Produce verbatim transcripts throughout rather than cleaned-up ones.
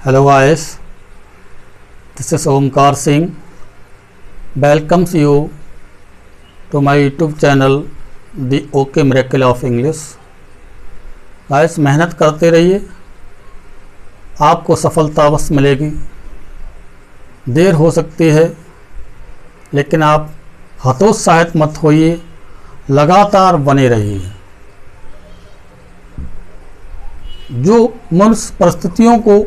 Hello guys, this is Omkar Singh. Welcomes you to my YouTube channel The OK Miracle of English. Guys, मेहनत करते रहिए, आपको सफलता अवश्य मिलेगी। देर हो सकती है लेकिन आप हतोत्साहित मत होइए, लगातार बने रहिए। जो मनुष्य परिस्थितियों को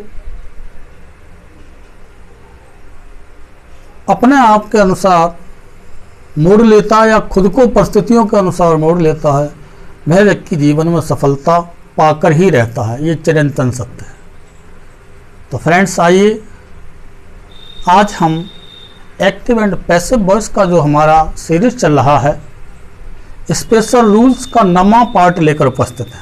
अपने आप के अनुसार मोड़ लेता है या खुद को परिस्थितियों के अनुसार मोड़ लेता है, वह व्यक्ति जीवन में सफलता पाकर ही रहता है। ये चिरंतन सत्य है। तो फ्रेंड्स, आइए आज हम एक्टिव एंड पैसिव वॉइस का जो हमारा सीरीज चल रहा है, स्पेशल रूल्स का नवा पार्ट लेकर उपस्थित है।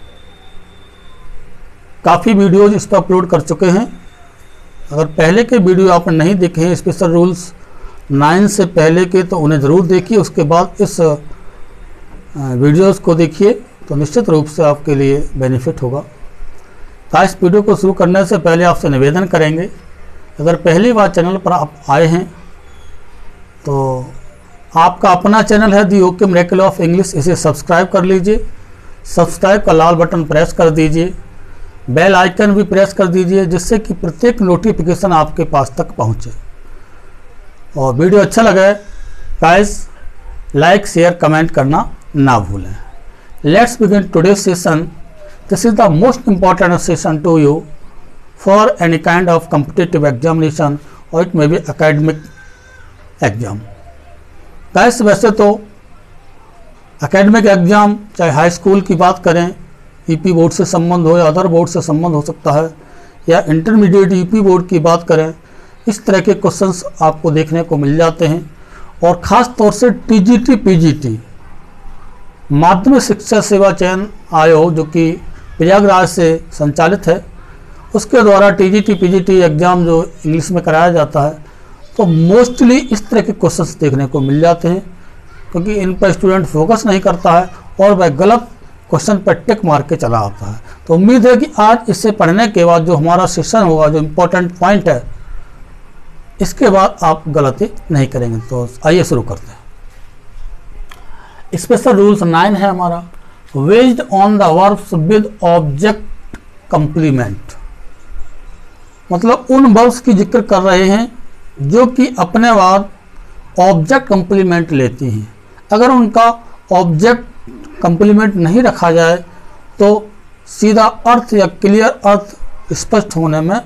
काफ़ी वीडियोज इस पर अपलोड कर चुके हैं। अगर पहले के वीडियो आपने नहीं देखे हैं स्पेशल रूल्स नाइन से पहले के, तो उन्हें ज़रूर देखिए। उसके बाद इस वीडियोस को देखिए तो निश्चित रूप से आपके लिए बेनिफिट होगा। तो इस वीडियो को शुरू करने से पहले आपसे निवेदन करेंगे, अगर पहली बार चैनल पर आप आए हैं तो आपका अपना चैनल है the okay miracle of English, इसे सब्सक्राइब कर लीजिए। सब्सक्राइब का लाल बटन प्रेस कर दीजिए, बेल आइकन भी प्रेस कर दीजिए, जिससे कि प्रत्येक नोटिफिकेशन आपके पास तक पहुंचे। और वीडियो अच्छा लगे गाइस, लाइक शेयर कमेंट करना ना भूलें। Let's begin today session. This is the most important session to you for any kind of competitive examination और it may be academic exam. Guys, वैसे तो एकेडमिक एग्जाम चाहे high school की बात करें, ईपी बोर्ड से संबंध हो या अदर बोर्ड से संबंध हो सकता है, या इंटरमीडिएट ईपी बोर्ड की बात करें, इस तरह के क्वेश्चंस आपको देखने को मिल जाते हैं। और ख़ास तौर से टीजीटी पीजीटी माध्यमिक शिक्षा सेवा चयन आयोग, जो कि प्रयागराज से संचालित है, उसके द्वारा टीजीटी पीजीटी एग्ज़ाम जो इंग्लिश में कराया जाता है, तो मोस्टली इस तरह के क्वेश्चंस देखने को मिल जाते हैं, क्योंकि इन पर स्टूडेंट फोकस नहीं करता है और वह गलत क्वेश्चन पर टिक मार के चला आता है। तो उम्मीद है कि आज इससे पढ़ने के बाद जो हमारा सेशन होगा, जो इम्पोर्टेंट पॉइंट है, इसके बाद आप गलती नहीं करेंगे। तो आइए शुरू करते हैं। स्पेशल रूल्स नाइन है हमारा, based on the verbs with object complement. मतलब उन वर्ब्स की जिक्र कर रहे हैं जो कि अपने बाद ऑब्जेक्ट कंप्लीमेंट लेती हैं। अगर उनका ऑब्जेक्ट कंप्लीमेंट नहीं रखा जाए तो सीधा अर्थ या क्लियर अर्थ स्पष्ट होने में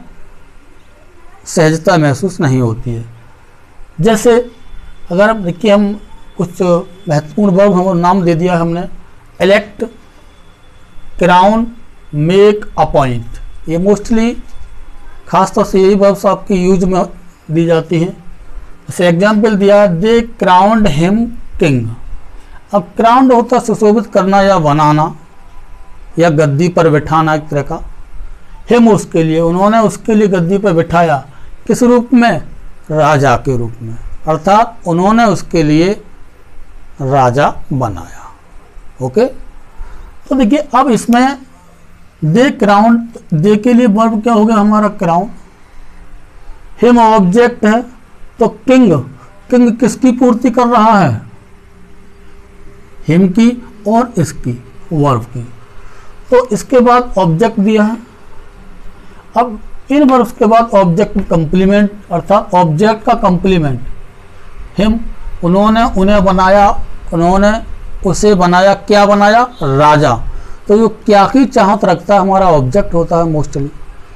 सहजता महसूस नहीं होती है। जैसे अगर देखिए, हम कुछ महत्वपूर्ण वर्ब हम नाम दे दिया हमने, इलेक्ट, क्राउन, मेक, अपॉइंट। ये मोस्टली खासतौर से यही वर्ब्स आपकी यूज में दी जाती हैं। जैसे एग्जाम्पल दिया, दे क्राउंड हिम किंग। अब क्राउंड होता सुशोभित करना या बनाना या गद्दी पर बिठाना एक तरह का। हिम उसके लिए, उन्होंने उसके लिए गद्दी पर बिठाया, किस रूप में? राजा के रूप में, अर्थात उन्होंने उसके लिए राजा बनाया। ओके, तो देखिए अब इसमें दे क्राउंड, दे के लिए वर्ब क्या हो गया हमारा? क्राउन। हिम ऑब्जेक्ट है तो किंग, किंग किसकी पूर्ति कर रहा है? हिम की और इसकी, वर्ब की। तो इसके बाद ऑब्जेक्ट दिया है। अब इन वर्ब्स के बाद ऑब्जेक्ट कंप्लीमेंट, अर्थात ऑब्जेक्ट का कंप्लीमेंट। हिम, उन्होंने उन्हें बनाया, उन्होंने उसे बनाया, क्या बनाया? राजा। तो जो क्या की चाहत रखता है हमारा ऑब्जेक्ट होता है मोस्टली।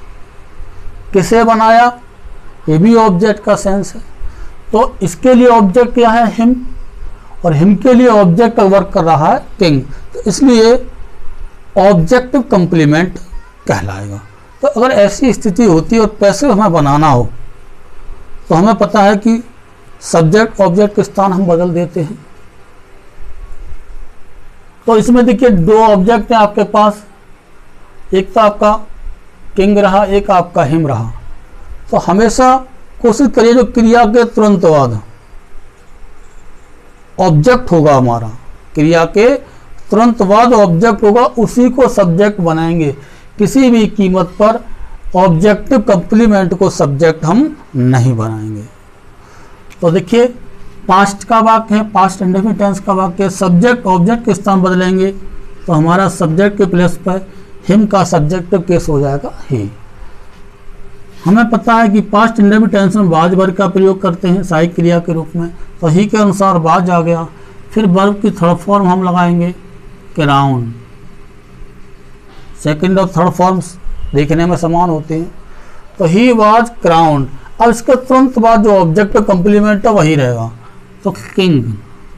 किसे बनाया? ये भी ऑब्जेक्ट का सेंस है। तो इसके लिए ऑब्जेक्ट क्या है? हिम। और हिम के लिए ऑब्जेक्ट वर्क कर रहा है किंग, तो इसलिए ऑब्जेक्टिव कंप्लीमेंट कहलाएगा। तो अगर ऐसी स्थिति होती है और पैसिव हमें बनाना हो, तो हमें पता है कि सब्जेक्ट ऑब्जेक्ट के स्थान हम बदल देते हैं। तो इसमें देखिए दो ऑब्जेक्ट हैं आपके पास, एक तो आपका किंग रहा, एक आपका हिम रहा। तो हमेशा कोशिश करिए जो क्रिया के तुरंत बाद ऑब्जेक्ट होगा हमारा, क्रिया के तुरंत बाद ऑब्जेक्ट होगा, उसी को सब्जेक्ट बनाएंगे। किसी भी कीमत पर ऑब्जेक्टिव कंप्लीमेंट को सब्जेक्ट हम नहीं बनाएंगे। तो देखिए पास्ट का वाक्य है, पास्ट इंडेफिनिट टेंस का वाक्य, सब्जेक्ट ऑब्जेक्ट के स्थान बदलेंगे तो हमारा सब्जेक्ट के प्लेस पर हिम का सब्जेक्टिव केस हो जाएगा ही। हमें पता है कि पास्ट इंडेफिनिट टेंस में वाज वर्ब का प्रयोग करते हैं सहायक क्रिया के रूप में, तो ही के अनुसार वाज आ गया। फिर वर्ब की थर्ड फॉर्म हम लगाएंगे क्राउन। सेकंड और थर्ड फॉर्म्स देखने में समान होते हैं, तो ही वाज क्राउन। अब इसके तुरंत बाद जो ऑब्जेक्टिव कंप्लीमेंट है वही रहेगा, तो किंग।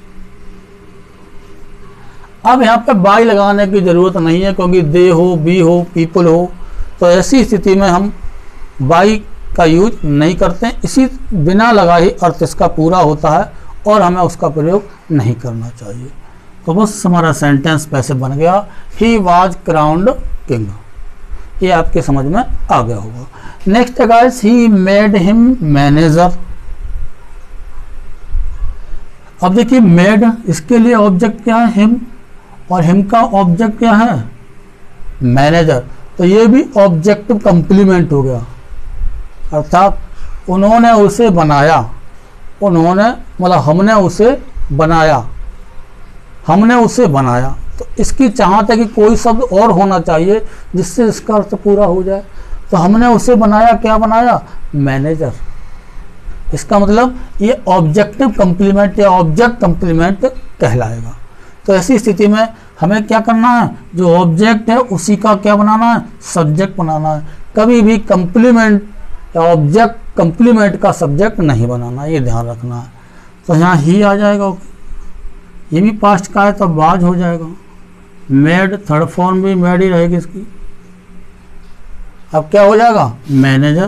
अब यहाँ पे बाई लगाने की जरूरत नहीं है क्योंकि दे हो, बी हो, पीपल हो, तो ऐसी स्थिति में हम बाई का यूज नहीं करते हैं। इसी बिना लगाए अर्थ इसका पूरा होता है और हमें उसका प्रयोग नहीं करना चाहिए। तो बस हमारा सेंटेंस पैसे बन गया, ही वाज क्राउन्ड किंग। ये आपके समझ में आ गया होगा। नेक्स्ट है guys, he made him manager. अब देखिए मेड, इसके लिए ऑब्जेक्ट क्या है हिम, और हिम का ऑब्जेक्ट क्या है मैनेजर, तो ये भी ऑब्जेक्टिव कंप्लीमेंट हो गया। अर्थात उन्होंने उसे बनाया, उन्होंने मतलब हमने उसे बनाया, हमने उसे बनाया। तो इसकी चाहत है कि कोई शब्द और होना चाहिए जिससे इसका अर्थ पूरा हो जाए, तो हमने उसे बनाया, क्या बनाया मैनेजर। इसका मतलब ये ऑब्जेक्टिव कंप्लीमेंट या ऑब्जेक्ट कंप्लीमेंट कहलाएगा। तो ऐसी स्थिति में हमें क्या करना है, जो ऑब्जेक्ट है उसी का क्या बनाना है सब्जेक्ट बनाना है। कभी भी कंप्लीमेंट या ऑब्जेक्ट कंप्लीमेंट का सब्जेक्ट नहीं बनाना, ये ध्यान रखना है। तो यहाँ ही आ जाएगा, ये भी पास्ट का है तो बाज हो जाएगा। मेड थर्ड फॉर्म भी मेड ही रहेगी इसकी। अब क्या हो जाएगा मैनेजर,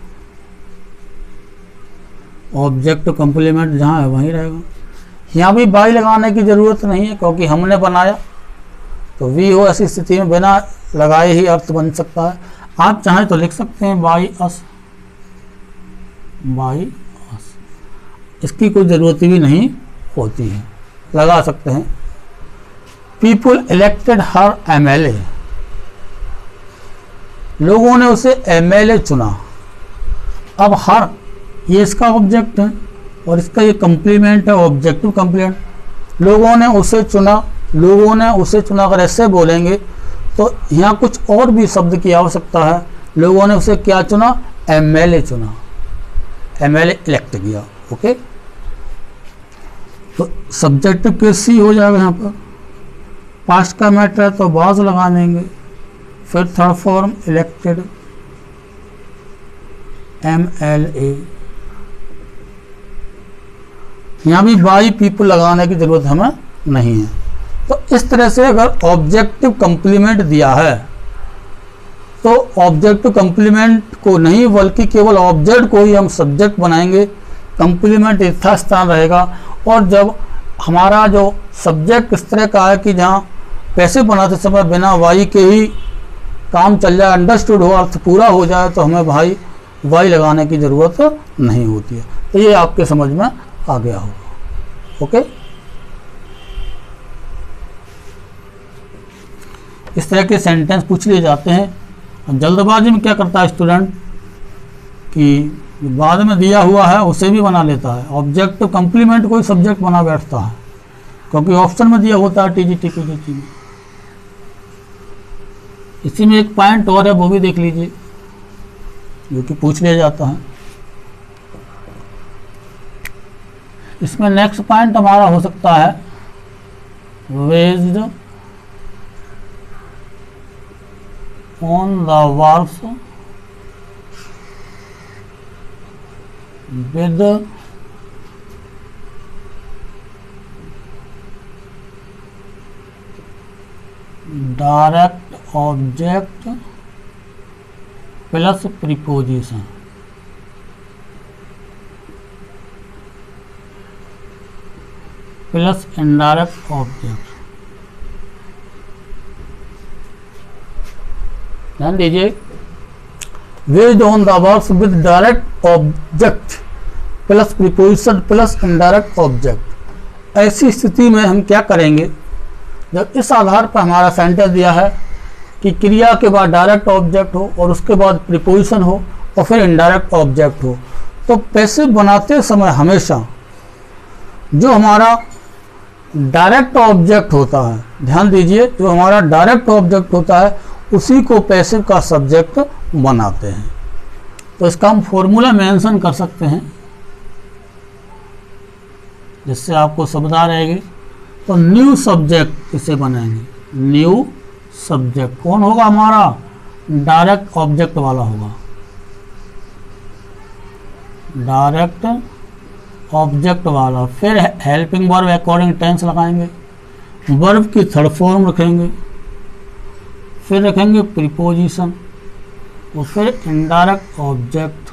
ऑब्जेक्ट कंप्लीमेंट जहाँ है वहीं रहेगा। यहाँ भी बाई लगाने की ज़रूरत नहीं है क्योंकि हमने बनाया, तो वी हो ऐसी स्थिति में बिना लगाए ही अर्थ बन सकता है। आप चाहें तो लिख सकते हैं बाई अस, बाई अस, इसकी कोई ज़रूरत भी नहीं होती है, लगा सकते हैं। People elected her M L A, लोगों ने उसे एम एल ए चुना। अब हर ये इसका ऑब्जेक्ट है और इसका ये कंप्लीमेंट है ऑब्जेक्टिव कंप्लीमेंट। लोगों ने उसे चुना, लोगों ने उसे चुना, अगर ऐसे बोलेंगे तो यहाँ कुछ और भी शब्द की आवश्यकता है। लोगों ने उसे क्या चुना एम एल ए चुना, एम एल ए इलेक्ट किया। ओके, तो सब्जेक्टिव केस सी हो जाएगा। यहाँ पर पास्ट का मैटर है तो वाज लगा देंगे, फिर third form elected M L A. यहाँ भी बाई पीपल लगाने की जरूरत हमें नहीं है। तो इस तरह से अगर ऑब्जेक्टिव कंप्लीमेंट दिया है तो ऑब्जेक्टिव कंप्लीमेंट को नहीं बल्कि केवल ऑब्जेक्ट को ही हम सब्जेक्ट बनाएंगे, कंप्लीमेंट यथास्थान रहेगा। और जब हमारा जो सब्जेक्ट इस तरह का है कि जहाँ पैसे बनाते समय बिना वाई के ही काम चल जाए, अंडरस्टूड हो, अर्थ पूरा हो जाए, तो हमें भाई वाई लगाने की ज़रूरत नहीं होती है। तो ये आपके समझ में आ गया होगा। ओके, इस तरह के सेंटेंस पूछ लिए जाते हैं। जल्दबाजी में क्या करता है स्टूडेंट कि बाद में दिया हुआ है उसे भी बना लेता है, ऑब्जेक्ट कंप्लीमेंट कोई सब्जेक्ट बना बैठता है क्योंकि ऑप्शन में दिया होता है टीजीटी पीजीटी में। इसी में एक पॉइंट और है, वो भी देख लीजिए, जो कि पूछ लिया जाता है। इसमें नेक्स्ट पॉइंट हमारा हो सकता है based on the verbs with direct object plus preposition. Plus indirect object. ध्यान दीजिए, based on the verbs with direct object plus preposition plus indirect object. ऐसी स्थिति में हम क्या करेंगे, जब इस आधार पर हमारा सेंटेंस दिया है कि क्रिया के बाद डायरेक्ट ऑब्जेक्ट हो और उसके बाद प्रीपोजिशन हो और फिर इनडायरेक्ट ऑब्जेक्ट हो। तो पैसिव बनाते समय हमेशा जो हमारा डायरेक्ट ऑब्जेक्ट होता है, ध्यान दीजिए, जो हमारा डायरेक्ट ऑब्जेक्ट होता है उसी को पैसिव का सब्जेक्ट बनाते हैं। तो इसका हम फॉर्मूला मेंशन कर सकते हैं जिससे आपको सुविधा रहेगी। तो न्यू सब्जेक्ट इसे बनाएंगे, न्यू सब्जेक्ट कौन होगा, हमारा डायरेक्ट ऑब्जेक्ट वाला होगा, डायरेक्ट ऑब्जेक्ट वाला। फिर हेल्पिंग वर्ब अकॉर्डिंग टेंस लगाएंगे, वर्ब की थर्ड फॉर्म रखेंगे, फिर रखेंगे प्रीपोजिशन और फिर इनडायरेक्ट ऑब्जेक्ट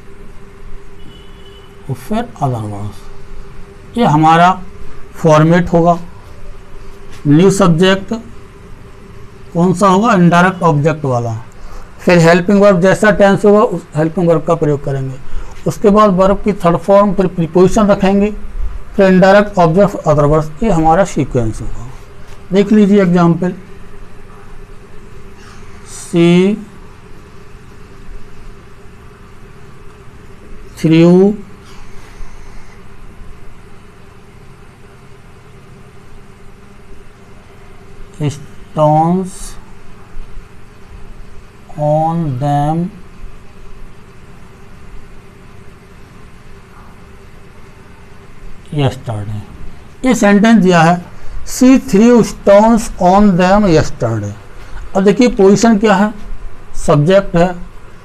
और फिर अदर वर्ड्स। ये हमारा फॉर्मेट होगा। न्यू सब्जेक्ट कौन सा होगा, इनडायरेक्ट ऑब्जेक्ट वाला। फिर हेल्पिंग वर्ब जैसा टेंस होगा उस हेल्पिंग वर्ब का प्रयोग करेंगे। उसके बाद वर्ब की थर्ड फॉर्म फिर प्रीपोजिशन रखेंगे, फिर इनडायरेक्ट ऑब्जेक्ट अदर वर्ड्स। ये हमारा सीक्वेंस होगा। देख लीजिए example, she threw stones on them yesterday। ये सेंटेंस दिया है, she threw stones on them yesterday। अब देखिए पोजीशन क्या है, सब्जेक्ट है,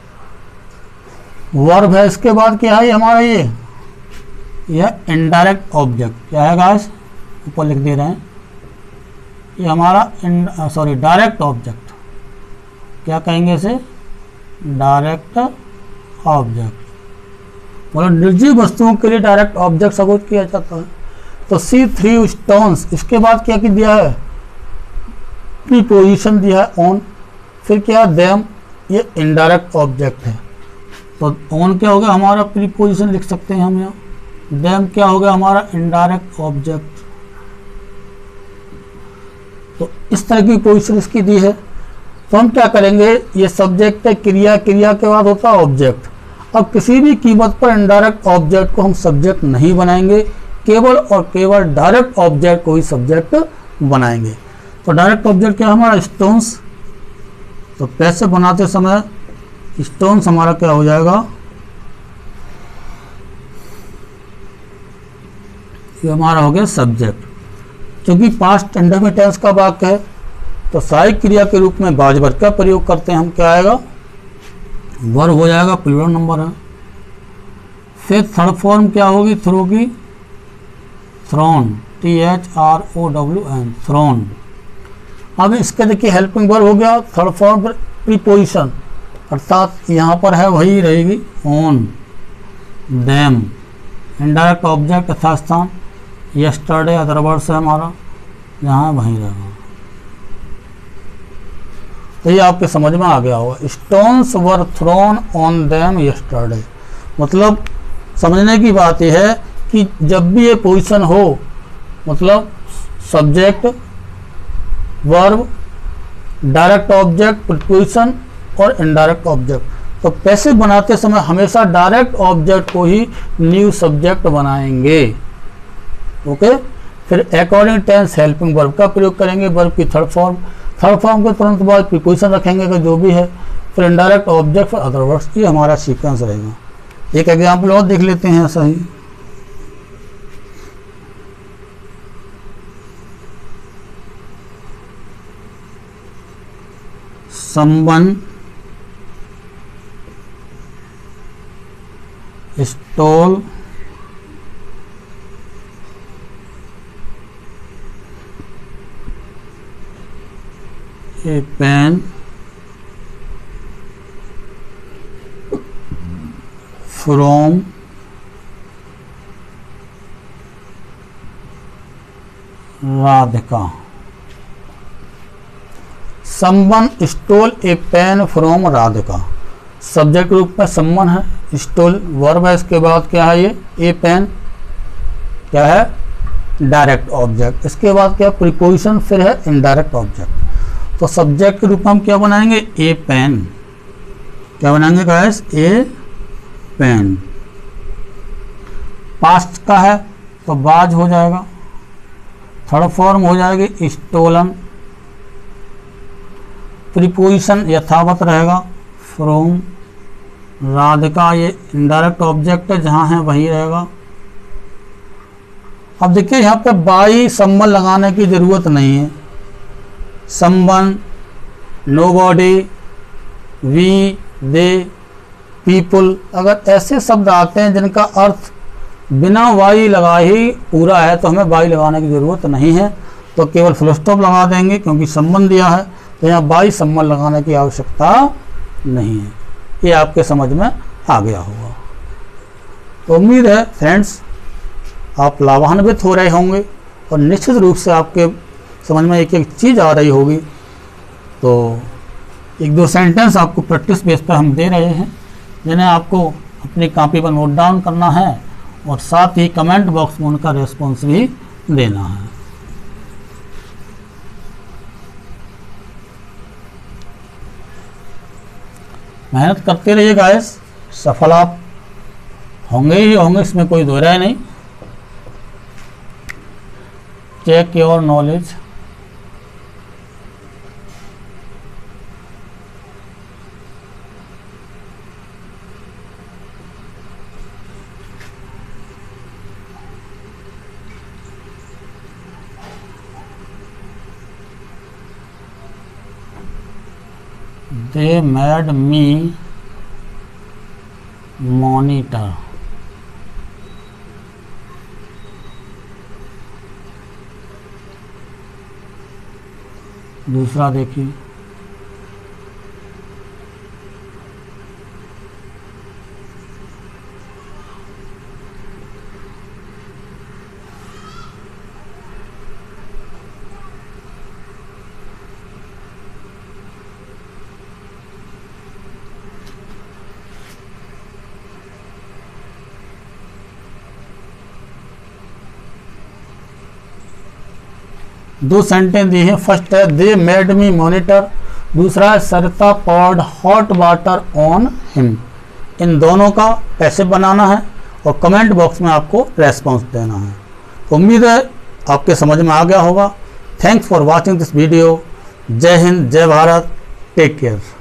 वर्ब है, इसके बाद क्या है, ये हमारा ये यह इनडायरेक्ट ऑब्जेक्ट क्या है गाइस, ऊपर लिख दे रहे हैं, ये हमारा इन सॉरी डायरेक्ट ऑब्जेक्ट, क्या कहेंगे इसे, डायरेक्ट ऑब्जेक्ट। मतलब निर्जीव वस्तुओं के लिए डायरेक्ट ऑब्जेक्ट सपोज किया जाता है। तो सी थ्री स्टोन्स, इसके बाद क्या दिया है, प्रीपोजिशन दिया है ऑन, फिर क्या देम, ये इनडायरेक्ट ऑब्जेक्ट है। तो ऑन क्या हो गया हमारा प्रीपोजिशन लिख सकते हैं हम यहाँ, देम क्या हो गया हमारा इनडायरेक्ट ऑब्जेक्ट। तो इस तरह की पोजीशन इसकी दी है। तो हम क्या करेंगे, ये सब्जेक्ट है, क्रिया, क्रिया के बाद होता है ऑब्जेक्ट। अब किसी भी कीमत पर इनडायरेक्ट ऑब्जेक्ट को हम सब्जेक्ट नहीं बनाएंगे, केवल और केवल डायरेक्ट ऑब्जेक्ट को ही सब्जेक्ट बनाएंगे। तो डायरेक्ट ऑब्जेक्ट क्या हमारा, स्टोन्स। तो पैसे बनाते समय स्टोन्स हमारा क्या हो जाएगा, ये हमारा हो गया सब्जेक्ट। क्योंकि पास्ट इंडेफिनिट टेंस का वाक्य है तो सहायक क्रिया के रूप में बाज वर्ब का प्रयोग करते हैं हम, क्या आएगा, वर्ब हो जाएगा, प्लूरल नंबर है। फिर थर्ड फॉर्म क्या होगी, थ्रो की, thrown, T H R O W N, thrown. अब इसके देखिए हेल्पिंग वर्ब हो गया, थर्ड फॉर्म पर प्रीपोजिशन, अर्थात यहाँ पर है वही रहेगी, ऑन देम, इनडायरेक्ट ऑब्जेक्ट यथास्थान, यस्टरडे अदर वर्ड्स है हमारा, यहाँ वहीं रहेगा। तो ये आपके समझ में आ गया होगा, stones were thrown on them yesterday. मतलब समझने की बात यह है कि जब भी ये पोजीशन हो, मतलब subject, verb, direct object, preposition और इनडायरेक्ट ऑब्जेक्ट, तो पैसिव बनाते समय हमेशा डायरेक्ट ऑब्जेक्ट को ही न्यू सब्जेक्ट बनाएंगे। ओके। फिर अकॉर्डिंग टेंस हेल्पिंग वर्ब का प्रयोग करेंगे, वर्ब की थर्ड फॉर्म, थर्ड फॉर्म के तुरंत बाद प्रीपोजिशन रखेंगे अगर जो भी है, फिर इनडायरेक्ट ऑब्जेक्ट, फिर अदर वर्ड्स। ये हमारा सीक्वेंस रहेगा। एक एग्जाम्पल और देख लेते हैं ऐसा ही, someone stole a pen from Radhika। Someone stole a pen from Radhika, subject रूप में someone है, स्टोल वर्ब है, इसके बाद क्या है ये, ए पेन क्या है, डायरेक्ट ऑब्जेक्ट, इसके बाद क्या प्रीपोजिशन, फिर है इनडायरेक्ट ऑब्जेक्ट। तो सब्जेक्ट के रूप में हम क्या बनाएंगे, ए पेन। क्या बनाएंगे गाइस, ए पेन। पास्ट का है तो बाज हो जाएगा। थर्ड फॉर्म हो जाएगी स्टोलन। प्रीपोजिशन यथावत रहेगा, फ्रॉम। राधिका ये इनडायरेक्ट ऑब्जेक्ट है, जहाँ है वही रहेगा। अब देखिए यहाँ पे बाई सम्बन लगाने की ज़रूरत नहीं है। Someone, nobody, we, they, people, अगर ऐसे शब्द आते हैं जिनका अर्थ बिना वाई लगाए ही पूरा है तो हमें वाई लगाने की ज़रूरत नहीं है, तो केवल फुल स्टॉप लगा देंगे क्योंकि सम्बन दिया है, तो यहाँ वाई सम्बन लगाने की आवश्यकता नहीं है। ये आपके समझ में आ गया होगा। तो उम्मीद है फ्रेंड्स आप लाभान्वित हो रहे होंगे और निश्चित रूप से आपके समझ में एक एक चीज़ आ रही होगी। तो एक दो सेंटेंस आपको प्रैक्टिस बेस पर हम दे रहे हैं, जिन्हें आपको अपनी कॉपी पर नोट डाउन करना है और साथ ही कमेंट बॉक्स में उनका रेस्पॉन्स भी देना है। मेहनत करते रहिए गाइस, सफल आप होंगे ही होंगे, इसमें कोई दो राय नहीं। Check your knowledge. They made me monitor. दूसरा देखिए, दो सेंटेंस दिए हैं। फर्स्ट है दे मेड मी मॉनिटर, दूसरा है Sarita poured hot water on him. इन दोनों का पैसे बनाना है और कमेंट बॉक्स में आपको रेस्पॉन्स देना है। उम्मीद है आपके समझ में आ गया होगा। Thanks for watching this video. जय हिंद, जय भारत, टेक केयर।